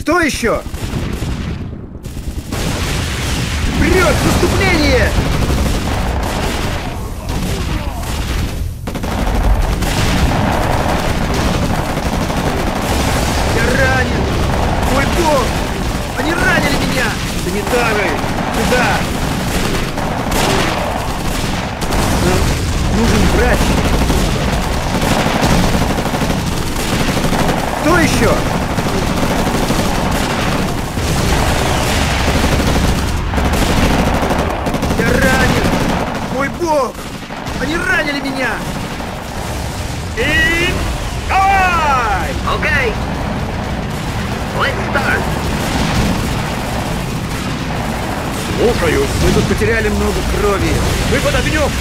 Что еще? Вперед! Наступление! Я ранен! Мой бог! Они ранили меня! Санитары! Сюда! Нам нужен врач! Кто еще? Я ранен! Мой бог! Они ранили меня! И... давай! Okay. Let's start. Слушаюсь. Мы тут потеряли много крови. Мы под огнем!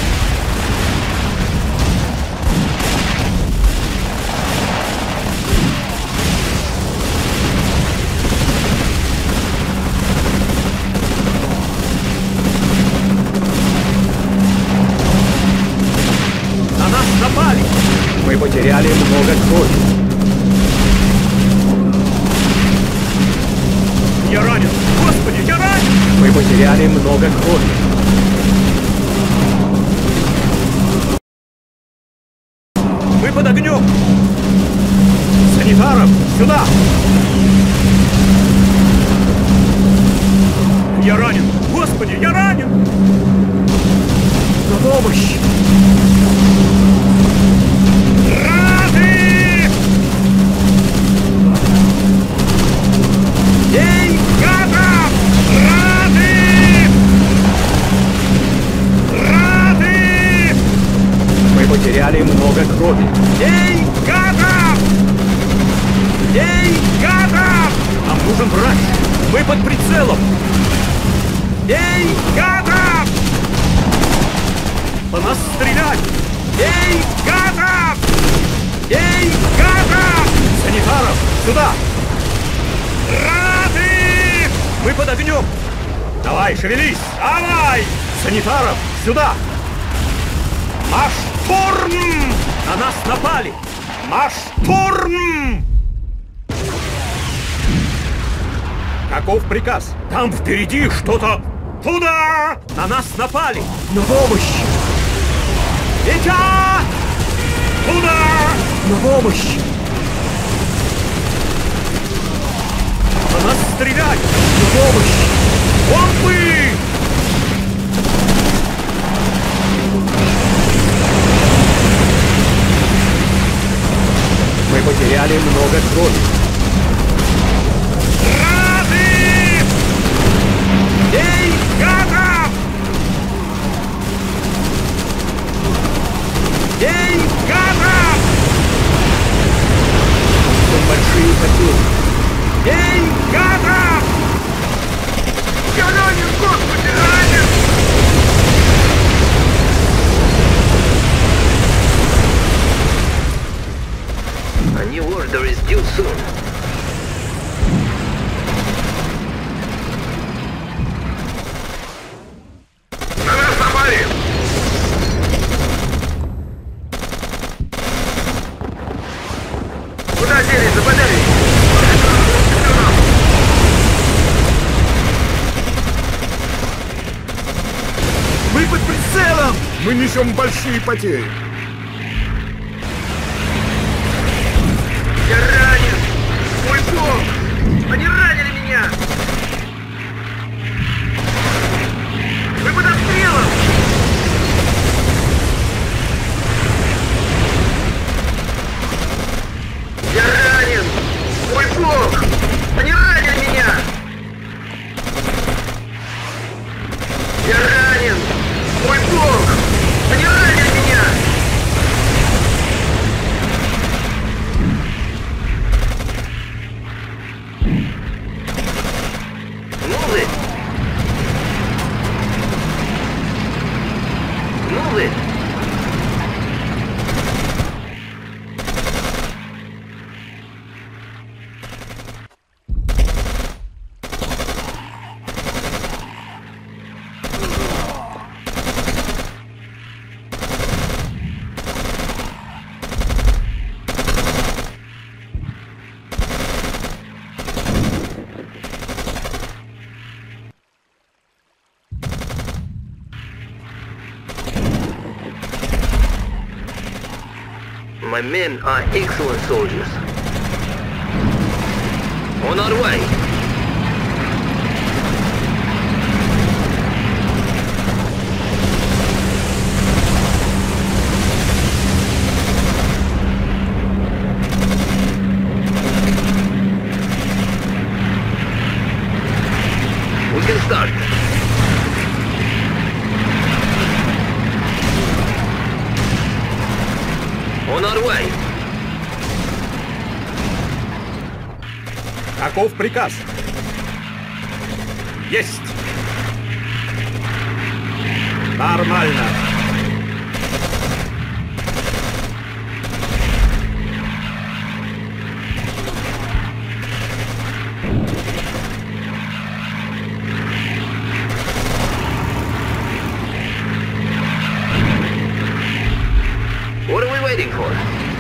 На нас напали! Мы потеряли много крови. Я ранен! Господи, я ранен! Мы потеряли много крови. Мы под огнем! Санитаров, сюда! Я ранен! Господи, я ранен! На помощь! Рады! Ей, гадов! Рады! Рады! Мы потеряли много крови. Ей, гадов! Ей, гадов! Нам нужен врач! Мы под прицелом! Ей, гадов! По нас стрелять! Ей, гадов! Ей, гадов! Санитаров, сюда! Рады! Мы под огнем! Давай, шевелись! Давай! Санитаров, сюда! Марш штурм! На нас напали! Марш штурм! Каков приказ? Там впереди что-то... Туда! На нас напали! На помощь! Летят! Туда! На помощь! На нас стрелять! На помощь! Бомбы! Мы потеряли много крови. Рады! Ей, гадов! Ей, гадов! Тут большие потери. Ей, гадов! Я ранен, господи, ранен! A new order is due soon. На нас напали! Куда делись нападали? Мы под прицелом! Мы несем большие потери. Я ранен! Мой бог! Они ранили меня! Мы под обстрелом! Я ранен! Мой бог! Они ранили меня! Я ранен! Мой бог! Они ранили меня! My men are excellent soldiers. On our way. We can start. On our way. Каков приказ? Есть! Нормально. What are we waiting for?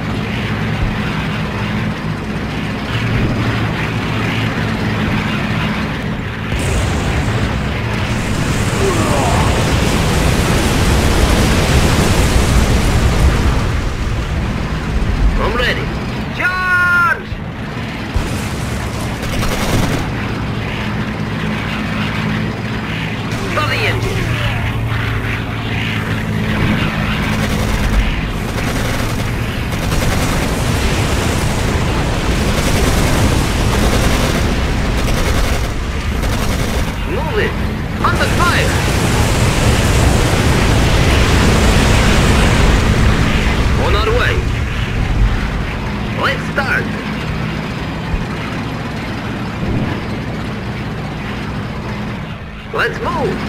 I'm ready. Charge! Start the engine. Move it! Under fire! On our way. Let's start! Let's move!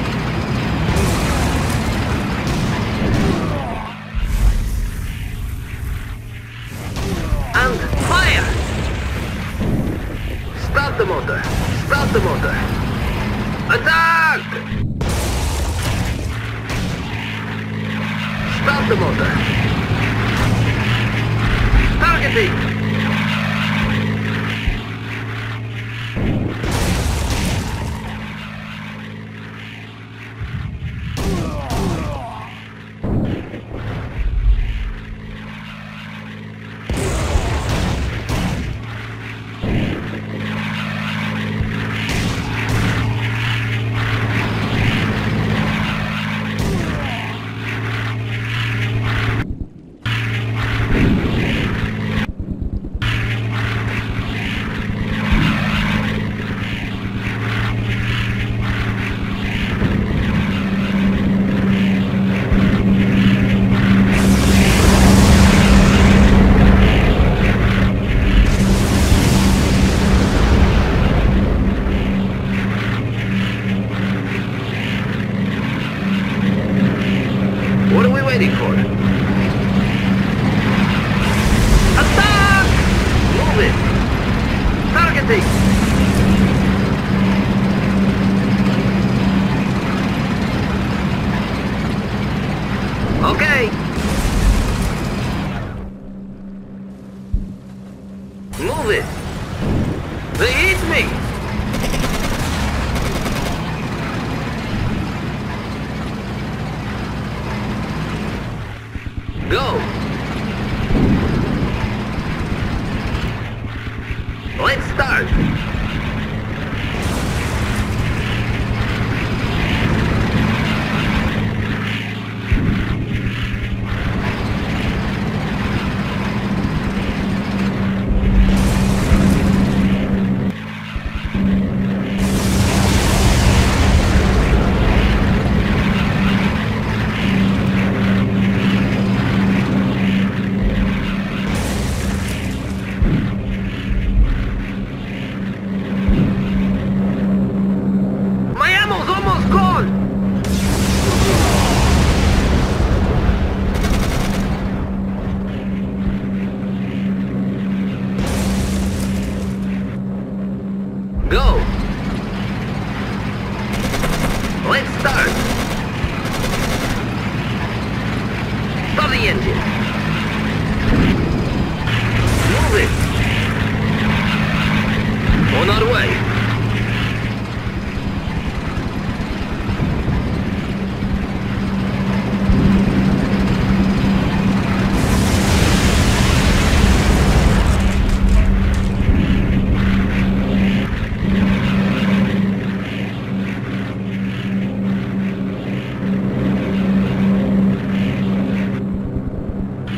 And fire! Start the motor! Start the motor! Attack! Start the motor! Targeting! What are we waiting for? Attack! Move it! Targeting! Okay! Move it! They hit me! Go! Let's start! Go! Let's start! Start the engine! Move it! On our way!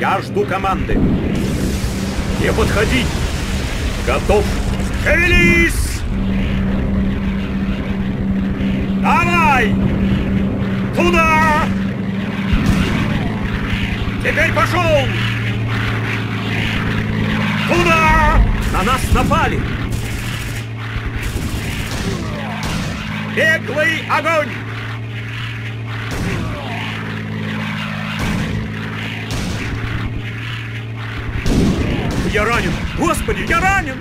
Я жду команды. Не подходи. Готов. Шевелись! Давай! Туда! Теперь пошел! Туда! На нас напали! Беглый огонь! Я ранен! Господи, я ранен!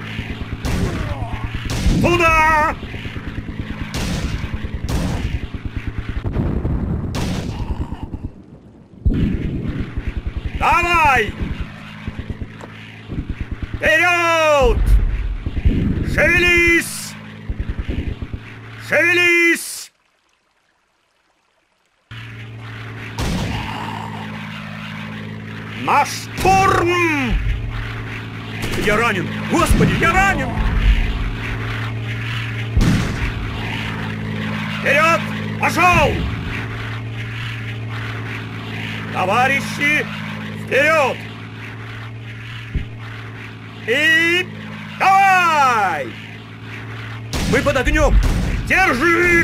Туда! Давай! Вперед! Шевелись! Шевелись! На штурм! Я ранен! Господи, я ранен! Вперед! Пошел! Товарищи, вперед! И давай! Мы под огнем! Держи!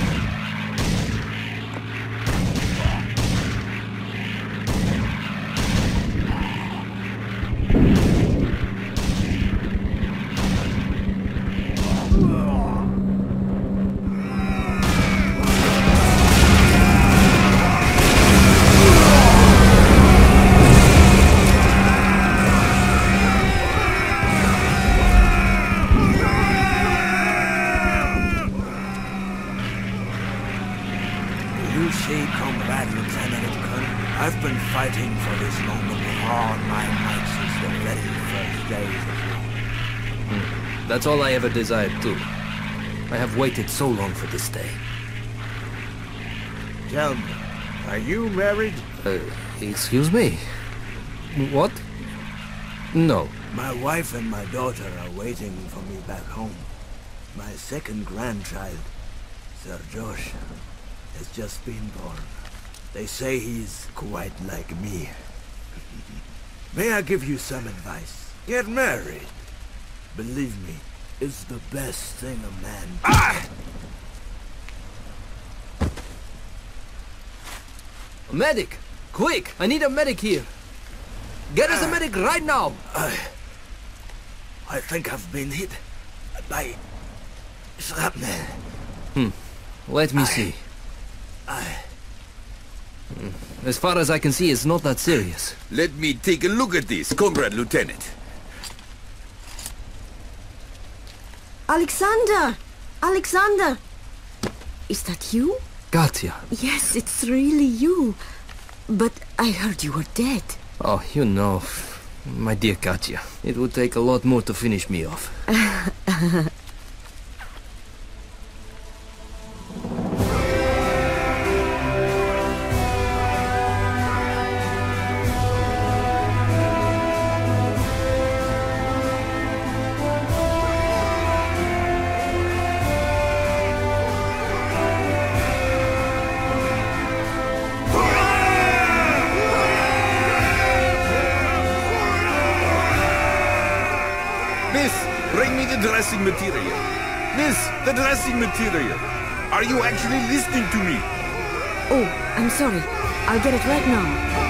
I've been fighting for this moment with all my might since the very first days of war. That's all I ever desired too. I have waited so long for this day. Tell me, are you married? Excuse me? What? No. My wife and my daughter are waiting for me back home. My second grandchild, Sir Josh, has just been born. They say he's quite like me. May I give you some advice? Get married. Believe me, it's the best thing a man... Ah! A medic! Quick! I need a medic here! Get us a medic right now! I think I've been hit by shrapnel. Let me see. As far as I can see, it's not that serious. Let me take a look at this, Comrade Lieutenant. Alexander! Alexander! Is that you? Katya. Yes, it's really you. But I heard you were dead. Oh, you know, my dear Katya, it would take a lot more to finish me off. Bring me the dressing material. Miss, the dressing material. Are you actually listening to me? Oh, I'm sorry. I'll get it right now.